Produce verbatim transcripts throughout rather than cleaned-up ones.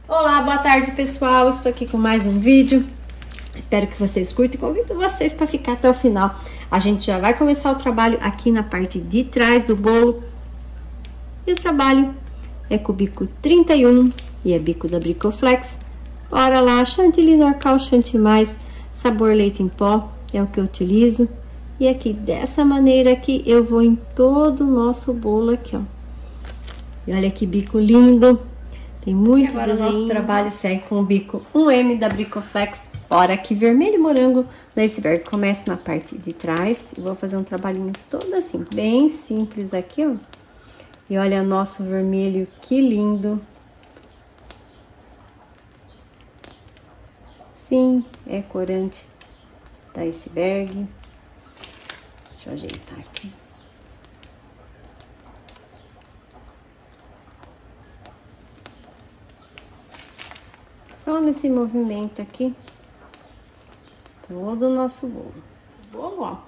Olá, boa tarde pessoal, estou aqui com mais um vídeo. Espero que vocês curtem e convido vocês para ficar até o final. A gente já vai começar o trabalho aqui na parte de trás do bolo. E o trabalho é com o bico trinta e um e é bico da Bricoflex. Bora lá, chantilly Norcal, chantilly mais, sabor leite em pó, é o que eu utilizo. E aqui, dessa maneira aqui, eu vou em todo o nosso bolo aqui, ó. E olha que bico lindo. Tem muitos desenhos. Agora o nosso trabalho segue com o bico um M da Bricoflex. Bora aqui, vermelho e morango da iceberg. Começo na parte de trás e vou fazer um trabalhinho todo assim, bem simples aqui, ó. E olha nosso vermelho, que lindo. Sim, é corante da iceberg. Deixa eu ajeitar aqui. Só nesse movimento aqui, todo o nosso bolo. Bolo, ó.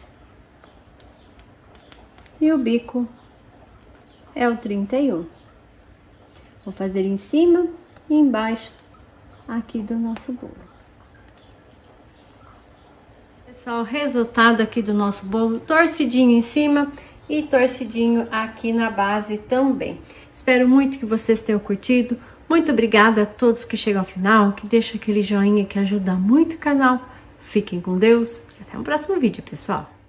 E o bico é o trinta e um. Vou fazer em cima e embaixo aqui do nosso bolo. Pessoal, resultado aqui do nosso bolo, torcidinho em cima e torcidinho aqui na base também. Espero muito que vocês tenham curtido. Muito obrigada a todos que chegam ao final, que deixam aquele joinha que ajuda muito o canal. Fiquem com Deus e até o próximo vídeo, pessoal.